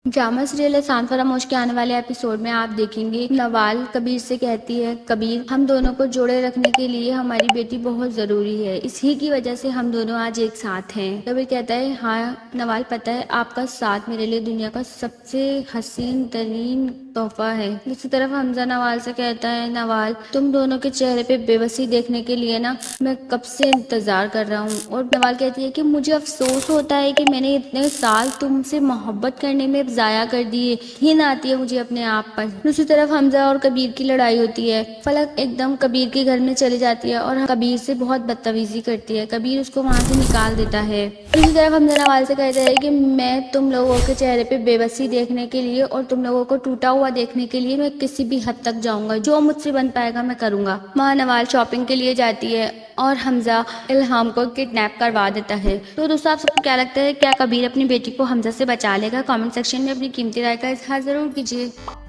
Drama serial एहसान फरामोश के आने वाले एपिसोड में आप देखेंगे नवाल कबीर से कहती है, कबीर हम दोनों को जोड़े रखने के लिए हमारी बेटी बहुत जरूरी है, इसी की वजह से हम दोनों आज एक साथ हैं। कबीर कहता है, हाँ नवाल, पता है आपका साथ मेरे लिए दुनिया का सबसे हसीन तरीन तोहफा है। दूसरी तरफ हमजा नवाल से कहता है, नवाल तुम दोनों के चेहरे पे बेबसी देखने के लिए ना मैं कब से इंतजार कर रहा हूँ। और नवाल कहती है कि मुझे अफसोस होता है कि मैंने इतने साल तुमसे मोहब्बत करने में जाया कर दिए, घिन आती है मुझे अपने आप पर। दूसरी तरफ हमजा और कबीर की लड़ाई होती है। फलक एकदम कबीर के घर में चली जाती है और कबीर से बहुत बदतमीजी करती है। कबीर उसको वहां से निकाल देता है। दूसरी तरफ हमजा नवाल से कहता है कि मैं तुम लोगों के चेहरे पे बेबसी देखने के लिए और तुम लोगों को टूटा हुआ देखने के लिए मैं किसी भी हद तक जाऊंगा, जो मुझसे बन पाएगा मैं करूंगा। वहाँ नवाल शॉपिंग के लिए जाती है और हमजा इल्हाम को किडनैप करवा देता है। तो दोस्तों आप सबको क्या लगता है, क्या कबीर अपनी बेटी को हमजा से बचा लेगा? कमेंट सेक्शन में अपनी कीमती राय का इजहार जरूर कीजिए।